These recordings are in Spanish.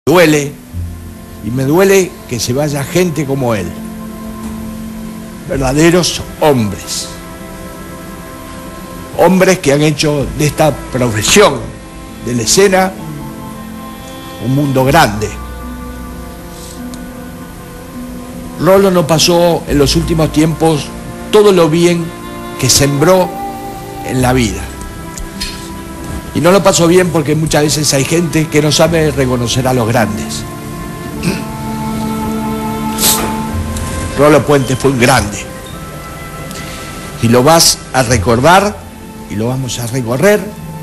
Duele, y me duele que se vaya gente como él, verdaderos hombres, hombres que han hecho de esta profesión de la escena un mundo grande. Rolo no pasó en los últimos tiempos todo lo bien que sembró en la vida. Y no lo pasó bien porque muchas veces hay gente que no sabe reconocer a los grandes. Rolo Puente fue un grande. Y lo vas a recordar y lo vamos a recorrer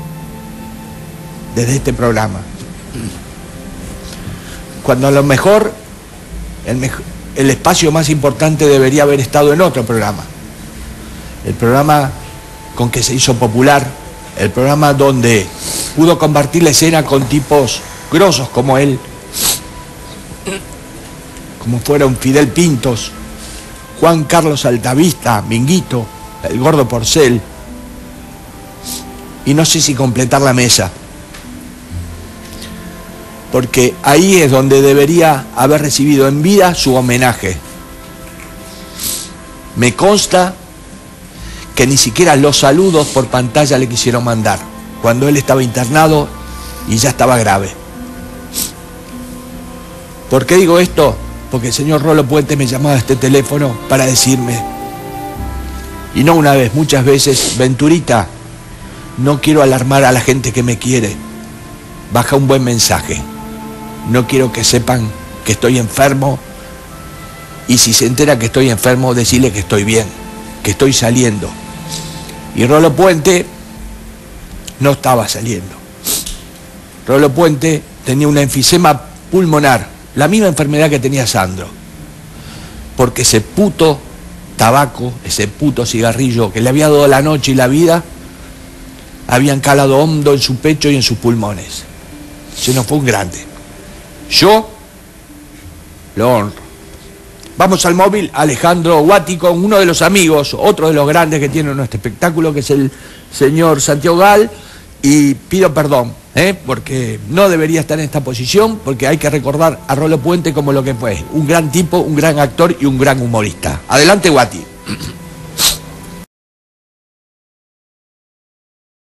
desde este programa. Cuando a lo mejor el espacio más importante debería haber estado en otro programa. El programa con que se hizo popular, el programa donde pudo compartir la escena con tipos grosos como él, como fueron Fidel Pintos, Juan Carlos Altavista, Minguito, el Gordo Porcel, y no sé si completar la mesa, porque ahí es donde debería haber recibido en vida su homenaje. Me consta que ni siquiera los saludos por pantalla le quisieron mandar, cuando él estaba internado y ya estaba grave. ¿Por qué digo esto? Porque el señor Rolo Puente me llamaba a este teléfono para decirme, y no una vez, muchas veces: Venturita, no quiero alarmar a la gente que me quiere, baja un buen mensaje, no quiero que sepan que estoy enfermo, y si se entera que estoy enfermo, decirle que estoy bien, que estoy saliendo. Y Rolo Puente no estaba saliendo. Rolo Puente tenía una enfisema pulmonar, la misma enfermedad que tenía Sandro, porque ese puto tabaco, ese puto cigarrillo que le había dado la noche y la vida, habían calado hondo en su pecho y en sus pulmones. Se nos fue un grande. Yo lo honro. Vamos al móvil, Alejandro Guati, con uno de los amigos, otro de los grandes que tiene nuestro espectáculo, que es el señor Santiago Gal, y pido perdón, porque no debería estar en esta posición, porque hay que recordar a Rolo Puente como lo que fue: un gran tipo, un gran actor y un gran humorista. Adelante, Guati.